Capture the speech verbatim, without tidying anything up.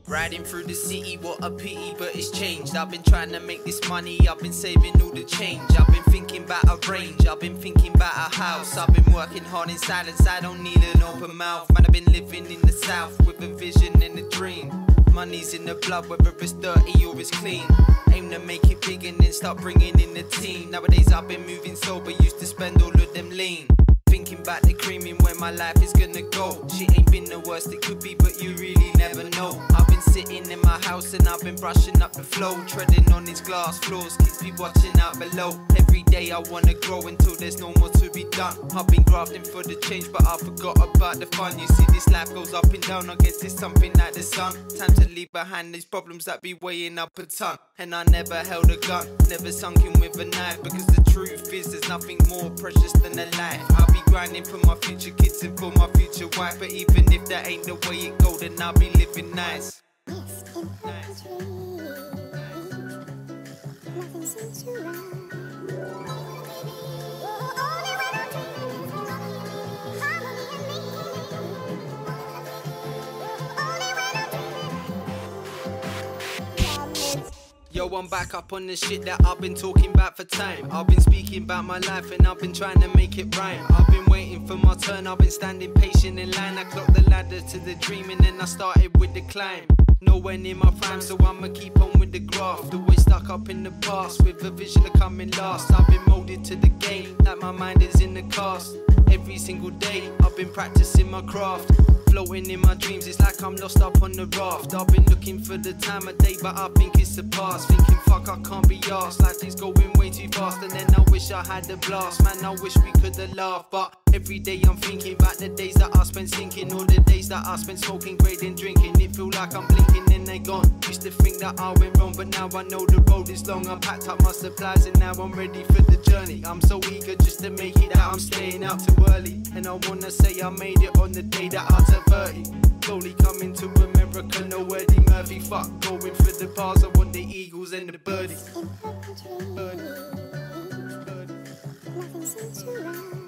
Riding through the city, what a pity, but it's changed. I've been trying to make this money, I've been saving all the change. I've been thinking about a range, I've been thinking about a house. I've been working hard in silence, I don't need an open mouth. Man, I've been living in the south with a vision and a dream. Money's in the blood, whether it's dirty or it's clean. Aim to make it big and then start bringing in the team. Nowadays I've been moving sober, used to spend all of them lean. Thinking about the creaming where my life is gonna go. Shit ain't been the worst it could be, but you really never know. I've been sitting in my house and I've been brushing up the flow, treading on these glass floors, kids be watching out below. Every day I wanna grow until there's no more to be done. I've been grafting for the change, but I forgot about the fun. You see, this life goes up and down, I guess it's something like the sun. Time to leave behind these problems that be weighing up a ton. And I never held a gun, never sunk in with a knife, because the truth is there's nothing more precious than a life. I'll be grinding for my future kids and for my future wife, but even if that ain't the way it go, then I'll be living nice. Yes, in Nice. the nothing seems to run. Only when I'm dreaming, harmony and meaning. Only when I'm dreaming. Yo, I'm back up on the shit that I've been talking about for time. I've been speaking about my life and I've been trying to make it rhyme. I've been waiting for my turn, I've been standing patient in line. I clocked the ladder to the dream and then I started with the climb. Nowhere near my prime, so I'ma keep on with the graft. Always stuck up in the past, with a vision of coming last. I've been molded to the game, like my mind is in the cast. Every single day, I've been practicing my craft. Floating in my dreams, it's like I'm lost up on the raft. I've been looking for the time of day, but I think it's the past. Thinking fuck, I can't be arsed, like things going way too fast. And then I wish I had the blast, man, I wish we could've laughed. But every day I'm thinking about the days that I spent sinking, all the days that I spent smoking, grading, drinking. It feel like I'm blinking and they gone. Used to think that I went wrong, but now I know the road is long. I packed up my supplies and now I'm ready for the journey. I'm so eager just to make it out, I'm staying out too early. And I wanna say I made it on the day that I turned thirty. Slowly coming to America, no Eddie Murphy. Fuck, going for the bars, I want the Eagles and the birdies. In the dream, nothing seems to run.